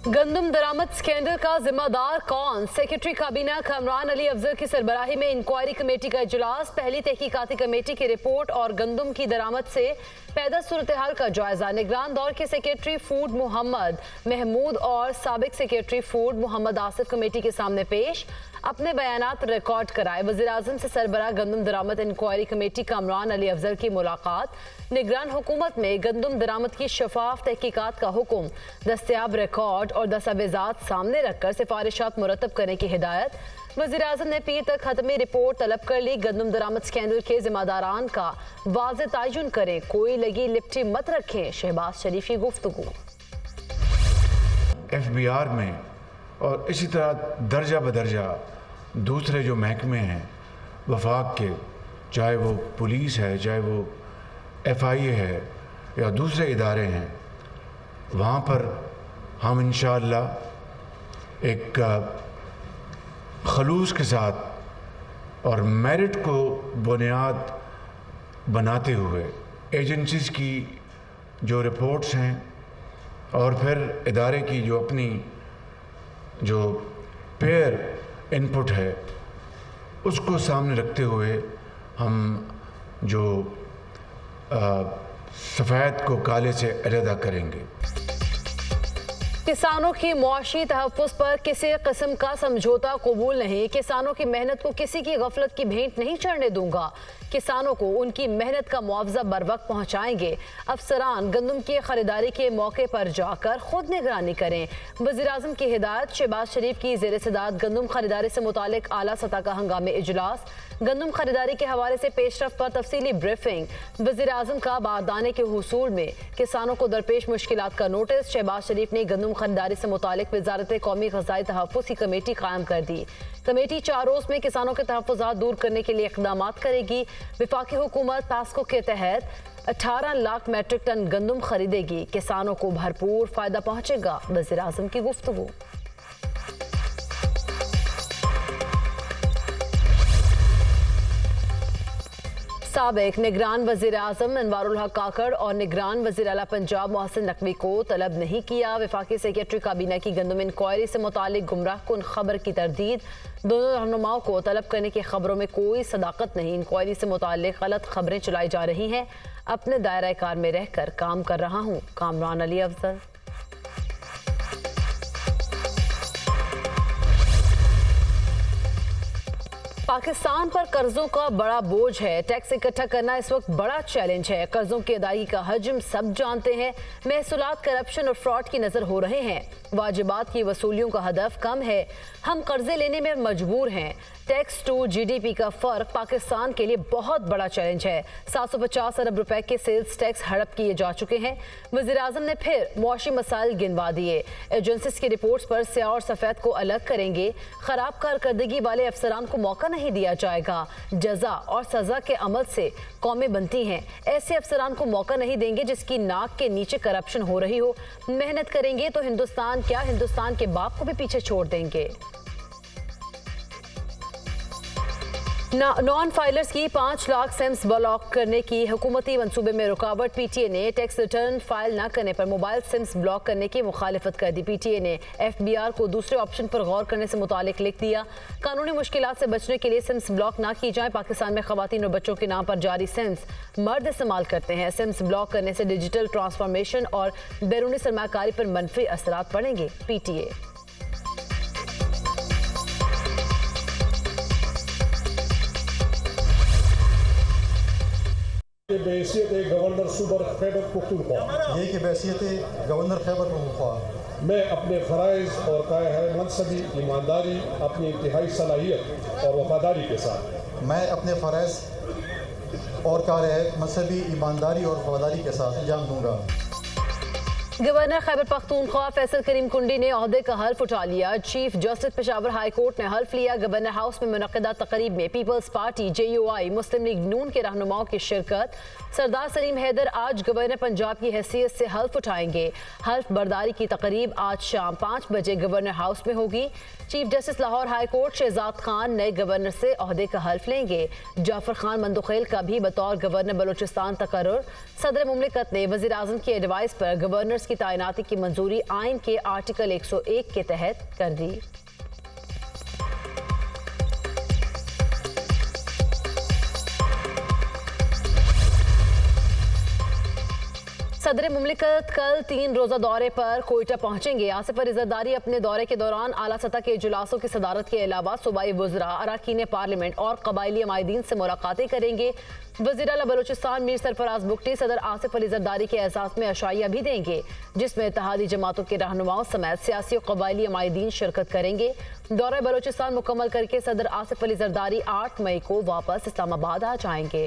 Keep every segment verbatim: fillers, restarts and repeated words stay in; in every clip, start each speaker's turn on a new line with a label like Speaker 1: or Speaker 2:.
Speaker 1: गंदम दरामद स्कैंडल का जिम्मेदार कौन? सेक्रेटरी काबीना कामरान अली अफजल की सरबराही में इंक्वायरी कमेटी का इजलास। पहली तहकीकाती कमेटी की रिपोर्ट और गंदम की दरामद से पैदा सूरत हाल का जायजा। निगरान दौर के सेक्रेटरी फूड मोहम्मद महमूद और साबिक secretary food Mohammad Asif committee के सामने पेश, अपने बयानात रिकॉर्ड कराए। वज़ीर आज़म से सरबराह गंदम दरामद इंक्वायरी कमेटी कामरान अली अफजल की मुलाकात। निगरान हुकूमत में गंदम दरामद की शफाफ तहकीकात का हुक्म। दस्तयाब रिकॉर्ड और दस्तावेजात सामने रखकर सिफारिशात मुरतब करने की हिदायत। वज़ीर आज़म ने पीर तक खत्मी रिपोर्ट तलब कर ली। गंदम दरामद स्कैंडल के जिम्मेदारान का वाज़ेह तायुन करें, कोई लगी लिपटी मत रखें। शहबाज शरीफ की गुफ्तगू।
Speaker 2: एफ बी आर में और इसी तरह दर्जा बदर्जा दूसरे जो महकमे हैं वफाक के, चाहे वो पुलिस है, चाहे वो एफ आई ए है या दूसरे इदारे हैं, वहाँ पर हम इंशाअल्लाह एक खलूस के साथ और मेरिट को बुनियाद बनाते हुए एजेंसीज़ की जो रिपोर्ट्स हैं और फिर इदारे की जो अपनी जो पेयर इनपुट है उसको सामने रखते हुए हम जो सफ़ेद को काले से अलहदा करेंगे।
Speaker 1: किसानों की मुआशी तहफ़्फ़ुज़ पर किसी किस्म का समझौता कबूल नहीं। किसानों की मेहनत को किसी की गफलत की भेंट नहीं चढ़ने दूंगा। किसानों को उनकी मेहनत का मुआवजा बर वक्त पहुँचाएंगे। अफसरान गंदम की खरीदारी के मौके पर जाकर खुद निगरानी करें। वज़ीर आज़म की हिदायत। शहबाज शरीफ की ज़ेर सदारत गंदम खरीदारी से मुतालिक आला सतह का हंगामी इजलास। गंदम खरीदारी के हवाले से पेशरफ पर तफसीली ब्रीफिंग। वज़ीर आज़म का बारदाने के हुसूल में किसानों को दरपेश मुश्किलात का नोटिस। शहबाज शरीफ ने गंदम खरीदारी से मुतालिक वज़ारत कौमी ग़ज़ाई तहफ़्फ़ुज़ की कमेटी कायम कर दी। कमेटी चार रोज़ में किसानों के तहफ़्फ़ुज़ात दूर करने के लिए इक़दाम करेगी। वफाकी हुकूमत पास्को के तहत अठारह लाख मेट्रिक टन गंदम खरीदेगी। किसानों को भरपूर फ़ायदा पहुँचेगा। वज़ीर आज़म की गुफ्तगू। साबिक निगरान वज़ीर आज़म अनवारुल हक काकड़ और निगरान वज़ीर आला पंजाब मोहसिन नकवी को तलब नहीं किया। वफाकी सेक्रेटरी काबीना की गंदम इंक्वायरी से मुतालिक गुमराह कुन खबर की तरदीद। दोनों रहनुमाओं को तलब करने की खबरों में कोई सदाकत नहीं। इंक्वायरी से मुतालिक गलत खबरें चलाई जा रही हैं। अपने दायरा कार में रहकर काम कर रहा हूँ। कामरान अली अफजल। पाकिस्तान पर कर्जों का बड़ा बोझ है। टैक्स इकट्ठा करना इस वक्त बड़ा चैलेंज है। कर्जों की अदायगी का हजम सब जानते हैं। महसूलात करप्शन और फ्रॉड की नजर हो रहे हैं। वाजिबात की वसूलियों का हदफ कम है। हम कर्जे लेने में मजबूर हैं। Tax to G D P का फर्क पाकिस्तान के लिए बहुत बड़ा चैलेंज है। सात सौ पचास अरब रुपए के सेल्स टैक्स हड़प किए जा चुके हैं। वज़ीर आज़म ने फिर मुआशी मसाइल गिनवा दिए। एजेंसीज की रिपोर्ट्स पर स्याह और सफ़ेद को अलग करेंगे। खराब कारकर्दगी वाले अफसरान को मौका नहीं दिया जाएगा। जजा और सजा के अमल से कौमें बनती हैं। ऐसे अफसरान को मौका नहीं देंगे जिसकी नाक के नीचे करप्शन हो रही हो। मेहनत करेंगे तो हिंदुस्तान क्या, हिंदुस्तान के बाप को भी पीछे छोड़ देंगे। नॉन फाइलर्स की पाँच लाख सिम्स ब्लॉक करने की हुकूमती मंसूबे में रुकावट। पीटीए ने टैक्स रिटर्न फाइल न करने पर मोबाइल सिम्स ब्लॉक करने की मुखालिफत कर दी। पीटीए ने एफबीआर को दूसरे ऑप्शन पर गौर करने से मुतालिक लिख दिया। कानूनी मुश्किलात से बचने के लिए सिम्स ब्लॉक ना की जाए। पाकिस्तान में खवातीन और बच्चों के नाम पर जारी सिम्स मर्द इस्तेमाल करते हैं। सिम्स ब्लॉक करने से डिजिटल ट्रांसफॉर्मेशन और बैरूनी सरमाकारी पर मनफी असरात पड़ेंगे। पीटीए
Speaker 3: बहैसियत गवर्नर सूबर खैबर पख्तूनख्वा
Speaker 4: ये कि बहैसियत गवर्नर खैबर पख्तूनख्वा
Speaker 3: मैं अपने फ़राइज़ और कायम मनसबी ईमानदारी, अपनी इंतहाई सलाहियत और वफादारी के साथ
Speaker 4: मैं अपने फ़राइज़ और कार्य मनसबी ईमानदारी और वफादारी के साथ अंजाम दूंगा।
Speaker 1: गवर्नर खैबर पख्तूनख्वा फैसल करीम कुंडी ने ओहदे का हल्फ उठा लिया। Chief justice Peshawar high court ने हल्फ लिया। गवर्नर हाउस में मुनक़दा तकरीब में Peoples Party, J U I, Muslim League नून के रहनुमाओं की शिरकत। सरदार सलीम हैदर आज गवर्नर पंजाब की हैसियत से हल्फ उठाएंगे। हल्फ बर्दारी की तकरीब आज शाम पाँच बजे गवर्नर हाउस में होगी। Chief justice Lahore high court Shahzad Khan नए गवर्नर से ओहदे का हल्फ लेंगे। जाफर खान मंदुखेल का भी बतौर गवर्नर बलोचिस्तान तकर्रुर। सदर मुमलिकत ने वज़ीर आज़म की एडवाइस पर गवर्नर फोर्स की तैनाती की मंजूरी आइन के आर्टिकल एक सौ एक के तहत कर दी। सदर मुमलिकत कल तीन रोजा दौरे पर कोयटा पहुंचेंगे। आसिफ अली जरदारी अपने दौरे के दौरान आला सतह के इजलासों की सदारत के अलावा सूबाई वज़रा, अरकान पार्लियामेंट और कबायली अमायदीन से मुलाकातें करेंगे। वज़ीर आला बलूचिस्तान मीर सरफराज बुगटी सदर आसिफ अली जरदारी के एजाज़ में अशाइया भी देंगे, जिसमें इत्तेहादी जमातों के रहनुमाओं समेत सियासी और कबायली अमायदीन शिरकत करेंगे। दौरा बलूचिस्तान मुकम्मल करके सदर आसिफ अली जरदारी आठ मई को वापस इस्लामाबाद आ जाएंगे।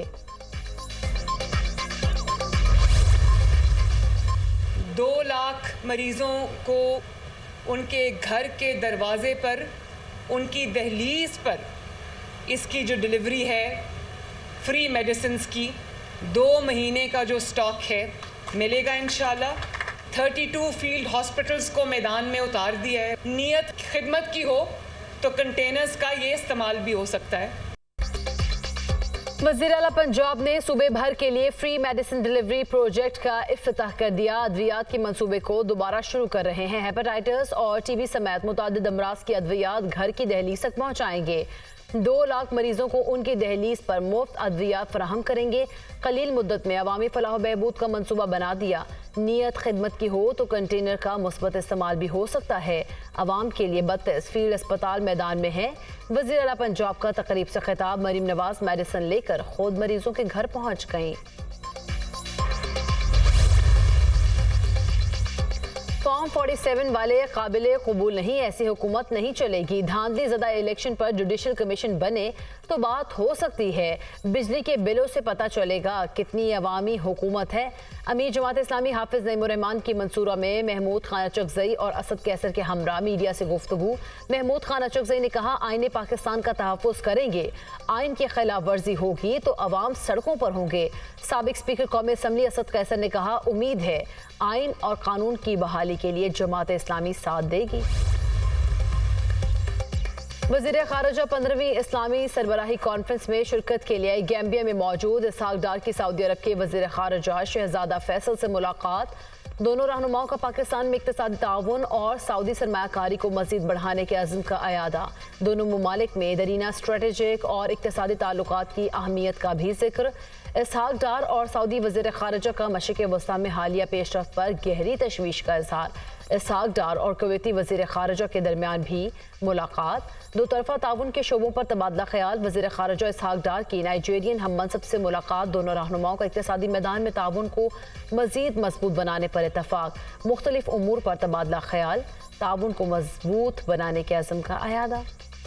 Speaker 5: दो लाख मरीज़ों को उनके घर के दरवाज़े पर, उनकी दहलीज़ पर इसकी जो डिलीवरी है फ्री मेडिसिन्स की, दो महीने का जो स्टॉक है मिलेगा इंशाल्लाह। बत्तीस फील्ड हॉस्पिटल्स को मैदान में उतार दिया है। नीयत खिदमत की हो तो कंटेनर्स का ये इस्तेमाल भी हो सकता है।
Speaker 1: वज़ीर आला पंजाब ने सूबे भर के लिए फ्री मेडिसिन डिलीवरी प्रोजेक्ट का इफ्तिताह कर दिया। अद्वियात के मंसूबे को दोबारा शुरू कर रहे हैं। हेपेटाइटिस और टीबी समेत मुतादिद अमराज की अद्वियात घर की दहलीज तक पहुँचाएंगे। दो लाख मरीजों को उनकी दहलीज पर मुफ्त अद्वियात फराहम करेंगे। कलील मुद्दत में अवामी फलाह बहबूद का मंसूबा बना दिया। नीयत खिदमत की हो तो कंटेनर का मुस्बत इस्तेमाल भी हो सकता है। अवाम के लिए बत्तीस फील्ड अस्पताल मैदान में है। वज़ीर आला पंजाब का तकरीब से खिताब। मरीम नवाज मेडिसिन लेकर खुद मरीजों के घर पहुंच गईं। फॉर्म सैंतालीस वाले काबिले कबूल नहीं, ऐसी हुकूमत नहीं चलेगी। धांधली ज़दा इलेक्शन पर जुडिशल कमीशन बने तो बात हो सकती है। बिजली के बिलों से पता चलेगा कितनी अवामी हुकूमत है। अमीर जमात इस्लामी हाफिज नईमुर्रहमान की मंसूरा में महमूद खान अचकज़ई और असद कैसर के हमरा मीडिया से गुफ्तगू। महमूद खान अचकज़ई ने कहा, आईने पाकिस्तान का तहफ़्फ़ुज़ करेंगे, आइन की खिलाफ वर्जी होगी तो अवाम सड़कों पर होंगे। साबिक स्पीकर कौमी असम्बली असद कैसर ने कहा, उम्मीद है आइन और कानून की बहाली के लिए जमात इस्लामी साथ देगी। वज़ीर ख़ारिजा पंद्रहवीं इस्लामी सरबराही कॉन्फ्रेंस में शिरकत के लिए गैम्बिया में मौजूद इसहाक डार की सऊदी अरब के वज़ीर ख़ारिजा शहजादा फैसल से मुलाकात। दोनों रहनुमाओं का पाकिस्तान में इक़्तिसादी ताउन और सऊदी सरमायाकारी को मज़ीद बढ़ाने के अज़्म का अयादा। दोनों ममालिक में दरीना स्ट्रेटेजिक और इक़्तिसादी ताल्लुकात की अहमियत का भी जिक्र। इसहाक डार और सऊदी वज़ीर ख़ारिजा का मशरिक़ वस्ता में हालिया पेशरफ्त पर गहरी तशवीश का इज़हार। इसहाक डार और कुवैती वज़ीर ख़ारिजा के दरमियान भी मुलाकात। दो तरफ़ा ताउन के शोबों पर तबादला ख्याल। वज़ीर ख़ारिजा इसहाक डार की नाइजीरियन हम मनसब से मुलाकात। दोनों रहनुमाओं का इक़्तिसादी मैदान में ताउन को मज़ीद मजबूत बनाने पर इत्तफ़ाक़। मुख्तलिफ उमूर पर तबादला ख्याल। ताउन को मजबूत बनाने के अज़्म का अयादा।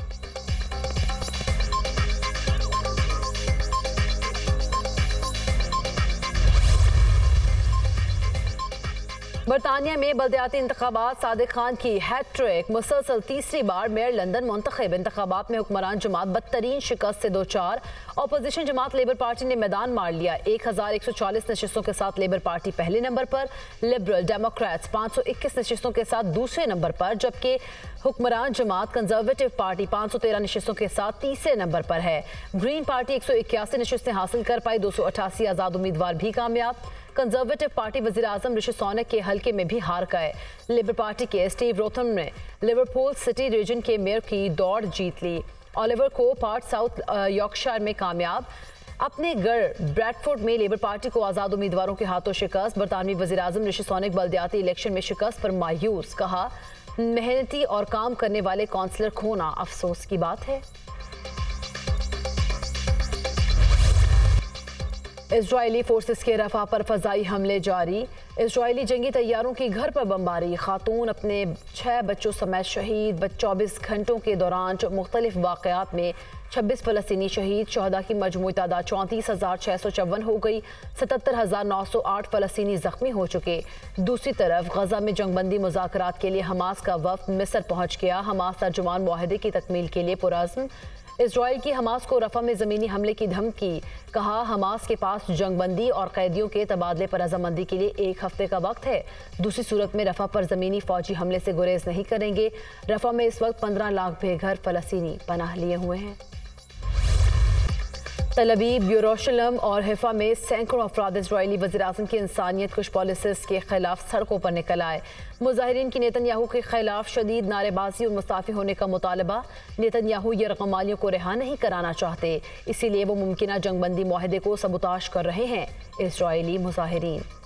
Speaker 1: बरतानिया में बल्दियाती इंतखाबात, सादिक खान की हैट्रिक। मुसलसल तीसरी बार मेयर लंदन मुंतखब। इंतखाबात में हुक्मरान जमात बदतरीन शिकस्त से दो चार। अपोजिशन जमात लेबर पार्टी ने मैदान मार लिया। एक हजार एक सौ चालीस नशिस्तों के साथ लेबर पार्टी पहले नंबर पर। लिबरल डेमोक्रेट्स पाँच सौ इक्कीस नशिस्तों के साथ दूसरे नंबर पर, जबकि हुक्मरान जमात कंजर्वेटिव पार्टी पाँच सौ तेरह नशिस्तों के साथ तीसरे नंबर पर है। ग्रीन पार्टी एक सौ इक्यासी नशिस्तें हासिल कर पाई। दो सौ अठासी आज़ाद उम्मीदवार भी कामयाब। कंजर्वेटिव पार्टी वज़ीर आज़म ऋषि सुनक के हल्के में भी हार गए। लेबर पार्टी के स्टीव रोथम ने लिवरपूल सिटी रीजन के मेयर की दौड़ जीत ली। Oliver Coppard South Yorkshire में कामयाब। अपने गढ़ ब्रैडफोर्ड में लेबर पार्टी को आज़ाद उम्मीदवारों के हाथों शिकस्त। बरतानवी वज़ीर आज़म ऋषि सुनक बल्दियाती इलेक्शन में शिकस्त पर मायूस। कहा, मेहनती और काम करने वाले काउंसलर खोना अफसोस की बात है। इजरायली फोर्सेस के रफा पर फजाई हमले जारी। इजरायली जंगी तैयारों की घर पर बमबारी। खातून अपने छः बच्चों समेत शहीद। चौबीस घंटों के दौरान मुख्तलिफ वाक़यात में छब्बीस फ़लस्तीनी शहीद। शहदा की मजमूई तादाद चौंतीस हज़ार छः सौ चौवन हो गई। सतहत्तर हज़ार नौ सौ आठ फ़लस्तीनी ज़ख्मी हो चुके। दूसरी तरफ गजा में जंगबंदी मुज़ाकरात के लिए हमास का वफ़द मिस्र पहुँच गया। हमास तर्जुमान मुआहदे की तकमील के लिए पुरअज़्म। इजराइल की हमास को रफा में ज़मीनी हमले की धमकी। कहा, हमास के पास जंगबंदी और कैदियों के तबादले पर रजामंदी के लिए एक हफ्ते का वक्त है। दूसरी सूरत में रफा पर ज़मीनी फौजी हमले से गुरेज नहीं करेंगे। रफा में इस वक्त पंद्रह लाख बेघर फ़लस्तीनी पनाह लिए हुए हैं। तल अवीव, यरूशलेम और हिफा में सैकड़ों अफराद इजरायली वज़ीर-ए-आज़म की इंसानियत कुछ पॉलिसीज़ के खिलाफ सड़कों पर निकल आए। मुजाहिरीन की नेतन्याहू के खिलाफ शदीद नारेबाजी और मुस्ताफ़ी होने का मुतालबा। नेतन्याहू यरगमालियों को रिहा नहीं कराना चाहते, इसीलिए वो मुमकिन जंगबंदी मुआहदे को सबूताश कर रहे हैं। इजरायली मुजाहिरीन